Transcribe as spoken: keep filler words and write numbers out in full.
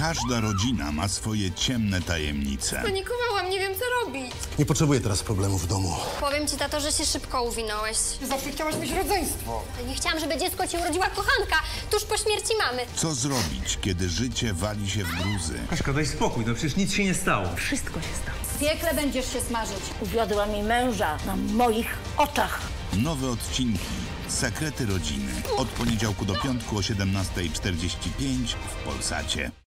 Każda rodzina ma swoje ciemne tajemnice. Panikowałam, nie wiem co robić. Nie potrzebuję teraz problemów w domu. Powiem ci, tato, że się szybko uwinąłeś. Zawsze chciałaś mieć rodzeństwo. Nie chciałam, żeby dziecko ci urodziła kochanka tuż po śmierci mamy. Co zrobić, kiedy życie wali się w gruzy? Kaśka, daj spokój, no przecież nic się nie stało. Wszystko się stało. W piekle będziesz się smażyć. Uwiodła mi męża na moich oczach. Nowe odcinki Sekrety Rodziny. Od poniedziałku do piątku o siedemnastej czterdzieści pięć w Polsacie.